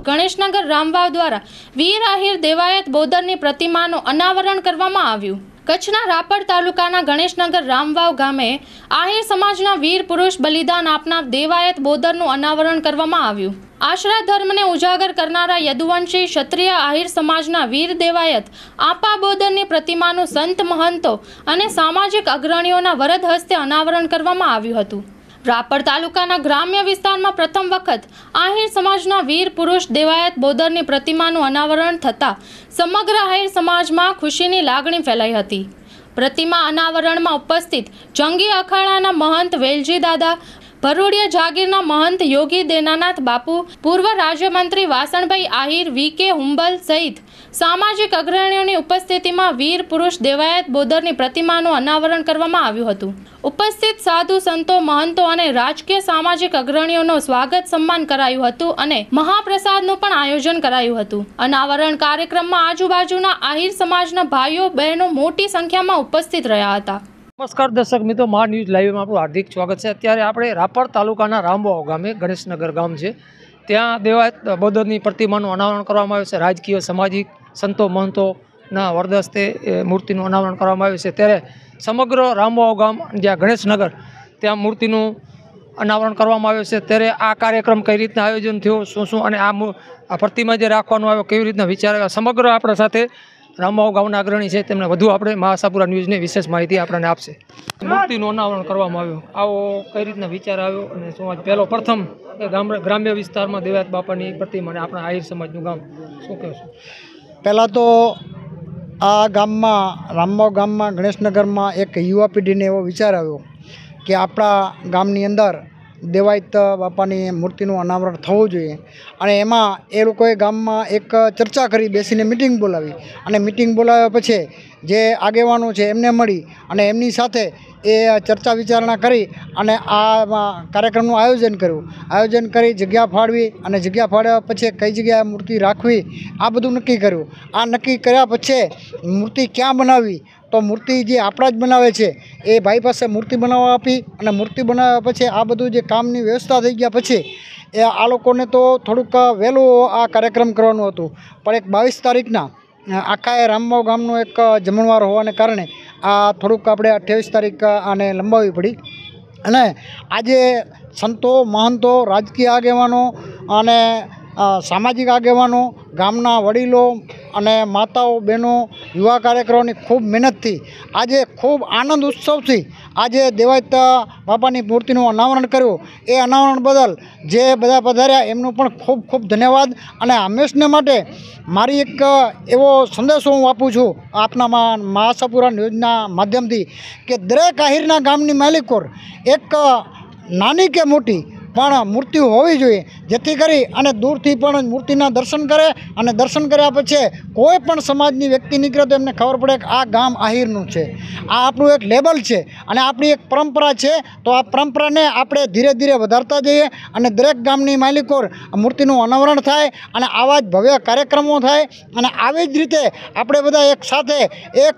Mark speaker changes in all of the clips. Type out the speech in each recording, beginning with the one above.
Speaker 1: ગણેશનગર રામવાવ દ્વારા વીર આહિર દેવાયત બોદરની પ્રતિમાનું અનાવરણ કરવામાં આવ્યું। કચ્છના રાપર તાલુકાના ગણેશનગર રામવાવ ગામે આહિર સમાજના વીર પુરુષ બલિદાન આપનાર દેવાયત બોદરનું અનાવરણ કરવામાં આવ્યું। આશરા ધર્મને ઉજાગર કરનારા યદુવંશી ક્ષત્રિય આહિર સમાજના વીર દેવાયત આપા બોદરની પ્રતિમાનું સંત મહંતો અને સામાજિક અગ્રણીઓના વરદ હસ્તે અનાવરણ કરવામાં આવ્યું હતું। રાપર તાલુકાના ગ્રામ્ય વિસ્તારમાં પ્રથમ વખત આહિર સમાજના વીર પુરુષ દેવાયત બોદરની પ્રતિમાનું અનાવરણ થતાં સમગ્ર આહિર સમાજમાં ખુશીની લાગણી ફેલાઈ હતી। પ્રતિમા અનાવરણમાં ઉપસ્થિત જંગી અખાડાના મહંત વેલજી દાદા, ભરૂડિયા જાગીરના મહંત યોગી દેનાનાથ બાપુ, પૂર્વ રાજ્યમંત્રી વાસણભાઈ આહિર, વી.કે. હુંબલ સહિત સામાજિક અગ્રણીઓની ઉપસ્થિતિમાં વીર પુરુષ દેવાયત બોદરની પ્રતિમાનું અનાવરણ કરવામાં આવ્યું હતું। ઉપસ્થિત સાધુ સંતો, મહંતો અને રાજકીય સામાજિક અગ્રણીઓનું સ્વાગત સન્માન કરાયું હતું અને મહાપ્રસાદનું પણ આયોજન કરાયું હતું। અનાવરણ કાર્યક્રમમાં આજુબાજુના આહિર સમાજના ભાઈઓ બહેનો મોટી સંખ્યામાં ઉપસ્થિત રહ્યા હતા।
Speaker 2: નમસ્કાર દર્શક મિત્રો, મા ન્યૂઝ લાઈવમાં આપણું હાર્દિક સ્વાગત છે। અત્યારે આપણે રાપર તાલુકાના રામવાવ ગામે ગણેશનગર ગામ છે, ત્યાં દેવાયત બોદરની પ્રતિમાનું અનાવરણ કરવામાં આવ્યું છે। રાજકીય સામાજિક સંતો મહંતોના વરદસ્તે મૂર્તિનું અનાવરણ કરવામાં આવ્યું છે। ત્યારે સમગ્ર રામવાવ ગામ જ્યાં ગણેશનગર ત્યાં મૂર્તિનું અનાવરણ કરવામાં આવ્યું છે। ત્યારે આ કાર્યક્રમ કઈ રીતના આયોજન થયું, શું અને આ પ્રતિમા જે રાખવાનું આવ્યો કેવી રીતના વિચાર આવ્યા, સમગ્ર આપણા સાથે રામવાવ ગામના અગ્રણી છે, તેમને વધુ આપણે મા આશાપુરા ન્યૂઝની વિશેષ માહિતી આપણને આપશે। મૂર્તિનું અનાવરણ કરવામાં આવ્યું, આવો કઈ રીતના વિચાર આવ્યો અને શું આજ પહેલો પ્રથમ ગ્રામ્ય વિસ્તારમાં દેવાયત બાપાની પ્રતિમા આપણા આહિર સમાજનું ગામ, શું કહેશો?
Speaker 3: પહેલાં તો આ ગામમાં રામવાવ ગામમાં ગણેશનગરમાં એક યુવા પેઢીને એવો વિચાર આવ્યો કે આપણા ગામની અંદર દેવાયત બાપાની મૂર્તિનું અનાવરણ થવું જોઈએ, અને એમાં એ લોકોએ ગામમાં એક ચર્ચા કરી, બેસીને મિટિંગ બોલાવી, અને મિટિંગ બોલાવ્યા પછી જે આગેવાનો છે એમને મળી અને એમની સાથે એ ચર્ચા વિચારણા કરી અને આ કાર્યક્રમનું આયોજન કરી જગ્યા ફાળવી, અને જગ્યા ફાળવ્યા પછી કઈ જગ્યાએ મૂર્તિ રાખવી આ બધું નક્કી કર્યું। આ નક્કી કર્યા પછી મૂર્તિ ક્યાં બનાવવી, તો મૂર્તિ જે આપણા જ બનાવે છે એ ભાઈ પાસે મૂર્તિ બનાવવા આપી, અને મૂર્તિ બનાવ્યા પછી આ બધું જે કામની વ્યવસ્થા થઈ ગયા પછી એ આ લોકોને તો થોડુંક વહેલું આ કાર્યક્રમ કરવાનું હતું, પણ એક 22 તારીખના આખા રામવાવ ગામનો એક જમણવાર હોવાને કારણે આ થોડુંક આપણે 28 તારીખ આને લંબાવવી પડી। અને આજે સંતો મહંતો, રાજકીય આગેવાનો અને સામાજિક આગેવાનો, ગામના વડીલો અને માતાઓ, બહેનો, યુવા કાર્યકરોની ખૂબ મહેનતથી આજે ખૂબ આનંદ ઉત્સવથી આજે દેવાયત બાપાની મૂર્તિનું અનાવરણ કર્યું। એ અનાવરણ બદલ જે બધા પધાર્યા એમનું પણ ખૂબ ખૂબ ધન્યવાદ। અને હંમેશને માટે મારી એક એવો સંદેશો હું આપું છું આપના મા આશાપુરા ન્યૂઝના માધ્યમથી કે દરેક આહિરના ગામની માલિકોર એક નાની કે મોટી પણ મૂર્તિ હોવી જોઈએ, જેથી કરી અને દૂરથી પણ મૂર્તિના દર્શન કરે, અને દર્શન કર્યા પછી કોઈ પણ સમાજની વ્યક્તિ નીકળે તો એમને ખબર પડે કે આ ગામ આહિરનું છે, આ આપણું એક લેબલ છે અને આપણી એક પરંપરા છે। તો આ પરંપરાને આપણે ધીરે ધીરે વધારતા જઈએ અને દરેક ગામની માલિકો મૂર્તિનું અનાવરણ થાય અને આવા જ ભવ્ય કાર્યક્રમો થાય, અને આવી જ રીતે આપણે બધા એક સાથે એક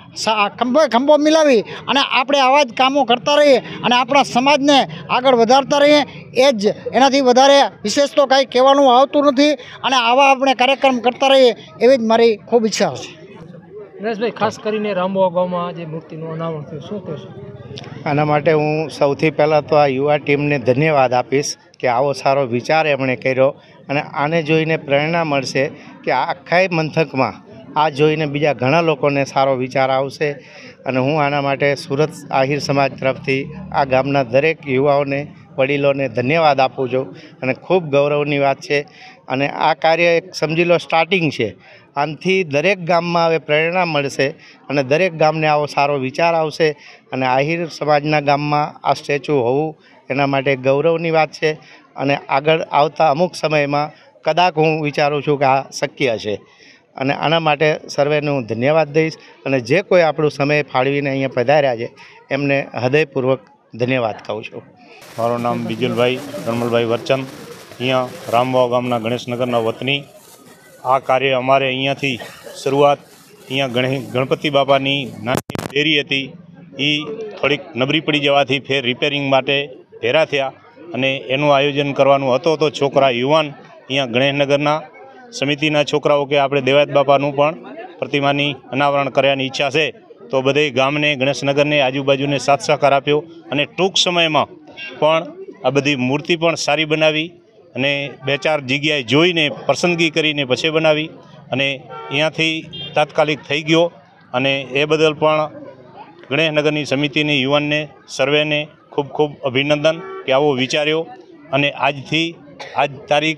Speaker 3: ખંભો મિલાવી અને આપણે આવા જ કામો કરતા રહીએ અને આપણા સમાજને આગળ વધારતા રહીએ। એ જ એનાથી વધારે વિશેષ તો કાંઈ કહેવાનું આવતું નથી, અને આવા આપણે કાર્યક્રમ કરતા રહીએ એવી જ મારી ખૂબ ઈચ્છા છે।
Speaker 2: નરેશભાઈ, ખાસ કરીને રામવાવ ગામમાં જે મૂર્તિનું અનાવરણ થયું, શું કહેશો?
Speaker 4: આના માટે હું સૌથી પહેલાં તો આ યુવા ટીમને ધન્યવાદ આપીશ કે આવો સારો વિચાર એમણે કર્યો, અને આને જોઈને પ્રેરણા મળશે કે આખા મથકમાં આ જોઈને બીજા ઘણા લોકોને સારો વિચાર આવશે। અને હું આના માટે સુરત આહિર સમાજ તરફથી આ ગામના દરેક યુવાઓને, વડીલોને ધન્યવાદ આપું છું, અને ખૂબ ગૌરવની વાત છે। અને આ કાર્ય એક સમજી લો સ્ટાર્ટિંગ છે, આનાથી દરેક ગામમાં હવે પ્રેરણા મળશે અને દરેક ગામને આવો સારો વિચાર આવશે, અને આહિર સમાજના ગામમાં આ સ્ટેચ્યુ હોવું એના માટે ગૌરવની વાત છે। અને આગળ આવતા અમુક સમયમાં કદાચ હું વિચારું છું કે આ શક્ય છે, અને આના માટે સર્વેને હું ધન્યવાદ દઈશ, અને જે કોઈ આપણું સમય ફાળવીને અહીંયા પધાર્યા છે એમને હૃદયપૂર્વક ધન્યવાદ કહું છું।
Speaker 5: મારું નામ બીજુલભાઈ રણમલભાઈ વરચંદ, અહીંયા રામવાવ ગામના ગણેશનગરના વતની। આ કાર્ય અમારે અહીંયાથી શરૂઆત, અહીંયા ગણપતિ બાપાની નાની ડેરી હતી, એ થોડીક નબળી પડી જવાથી ફેર રિપેરિંગ માટે ભેરા થયા, અને એનું આયોજન કરવાનું હતો તો છોકરા યુવાન અહીંયા ગણેશનગરના સમિતિના છોકરાઓ કે આપણે દેવાયત બાપાનું પણ પ્રતિમાની અનાવરણ કર્યાની ઈચ્છા છે, તો બધે ગામને ગણેશનગરને આજુબાજુને સાથ સહકાર આપ્યો અને ટૂંક સમયમાં પણ આ બધી મૂર્તિ પણ સારી બનાવી અને 2-4 જગ્યાએ જોઈને પસંદગી કરીને પછી બનાવી અને અહીંયાથી તાત્કાલિક થઈ ગયો અને એ બદલ પણ ગણેશનગરની સમિતિની યુવાનને સર્વેને ખૂબ ખૂબ અભિનંદન કે આવો વિચાર્યો અને આજ તારીખ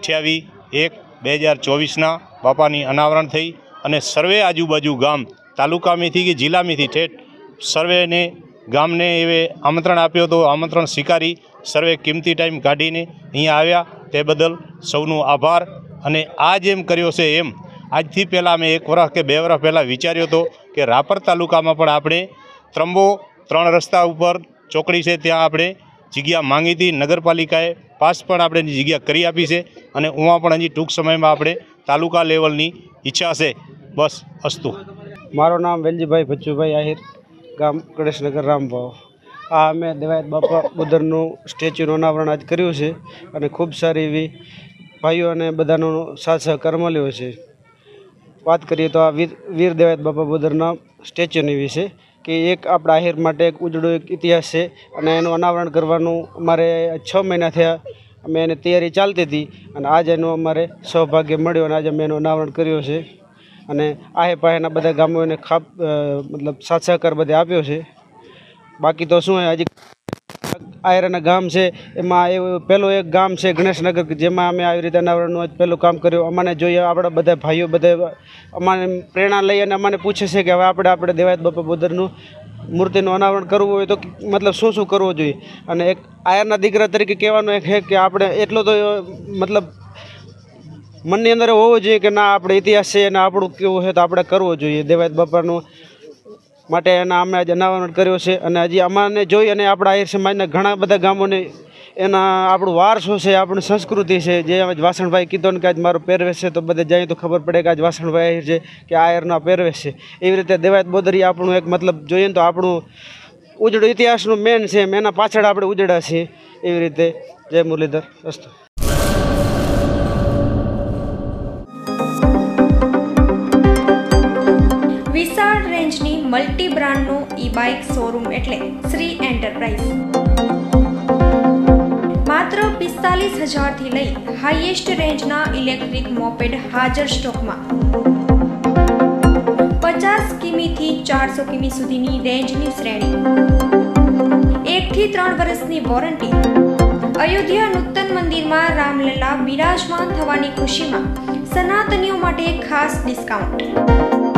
Speaker 5: 28/1/2024 બાપાની અનાવરણ થઈ અને સર્વે આજુબાજુ ગામ તાલુકામાંથી કે જિલ્લામાંથી ઠેઠ સર્વેને ગામને એવે આમંત્રણ આપ્યો તો આમંત્રણ સ્વીકારી સર્વે કિંમતી ટાઈમ કાઢીને અહીંયા આવ્યા તે બદલ સૌનો આભાર। અને આ જેમ કર્યો છે એમ આજથી પહેલાં મેં 1 વર્ષ કે 2 વર્ષ પહેલાં વિચાર્યો હતો કે રાપર તાલુકામાં પણ આપણે ત્રંબો 3 રસ્તા ઉપર ચોકડી છે ત્યાં આપણે જગ્યા માંગી હતી, નગરપાલિકાએ પાસ પણ આપણે જગ્યા કરી આપી છે અને ઉમાં પણ હજી ટૂંક સમયમાં આપણે તાલુકા લેવલની ઈચ્છા છે। બસ અસ્તુ।
Speaker 6: મારું નામ વેલજીભાઈ ભચ્ચુભાઈ આહિર, ગામ ગણેશનગર રામભાવ। આ અમે દેવાયત બાપા બોદરનું સ્ટેચ્યુનું અનાવરણ આજ કર્યું છે અને ખૂબ સારી એવી ભાઈઓ અને બધાનો સાથ સહકાર મળ્યો છે। વાત કરીએ તો આ વીર દેવાયત બાપા બોદરના સ્ટેચ્યુની વિશે કે એક આપણા આહિર માટે એક ઉજળો એક ઇતિહાસ છે અને એનું અનાવરણ કરવાનું અમારે 6 મહિના થયા, અમે એની તૈયારી ચાલતી હતી અને આજ એનું અમારે સૌભાગ્ય મળ્યું અને આજે અમે એનું અનાવરણ કર્યું છે અને આહે પાહેના બધા ગામોને મતલબ સાથ સહકાર બધે આપ્યો છે। બાકી તો શું હજી આયરાના ગામ છે એમાં એવું પહેલું એક ગામ છે ગણેશનગર જેમાં અમે આવી રીતે અનાવરણનું પહેલું કામ કર્યું। અમને જોઈએ આપણા બધા ભાઈઓ બધા અમારે પ્રેરણા લઈ અને અમને પૂછે છે કે હવે આપણે દેવાયત બાપા બોદરનું મૂર્તિનું અનાવરણ કરવું હોય તો મતલબ શું શું કરવું જોઈએ અને એક આયરના દીકરા તરીકે કહેવાનું એક છે કે આપણે એટલો તો મતલબ મનની અંદર હોવો જોઈએ કે ના આપણે ઇતિહાસ છે અને આપણું કેવું છે તો આપણે કરવો જોઈએ। દેવાયત બાપાનું માટે એના અમે આજે અનાવરણ કર્યો છે અને હજી અમાને જોઈ અને આપણા આહિર સમાજના ઘણા બધા ગામોને એના આપણું વારસો છે, આપણી સંસ્કૃતિ છે, જે વાસણભાઈ કીધું ને કે આજ મારો પહેરવેશ છે તો બધે જાય તો ખબર પડે કે આજ વાસણભાઈ આહિર છે કે આહિરનો પહેરવેશ છે। એવી રીતે દેવાયત બોદરી આપણું એક મતલબ જોઈએ ને તો આપણું ઉજળું ઇતિહાસનું મેન છે, એના પાછળ આપણે ઉજળા છીએ। એવી રીતે જય મુરલીધર અસ્તુ।
Speaker 7: વિશાળ રેન્જની મલ્ટી બ્રાન્ડનો ઈ-બાઇક શોરૂમ એટલે શ્રી એન્ટરપ્રાઇઝ। માત્ર 45,000 થી લઈ હાઈએસ્ટ રેન્જના ઇલેક્ટ્રિક મોપેડ હાજર સ્ટોકમાં। 50 કિમીથી 400 કિમી સુધીની રેન્જની શ્રેણી, 1 થી 3 વર્ષની વોરંટી। અયોધ્યા નૂતન મંદિરમાં રામલલ્લા બિરાજમાન થવાની ખુશીમાં સનાતનીઓ માટે ખાસ ડિસ્કાઉન્ટ।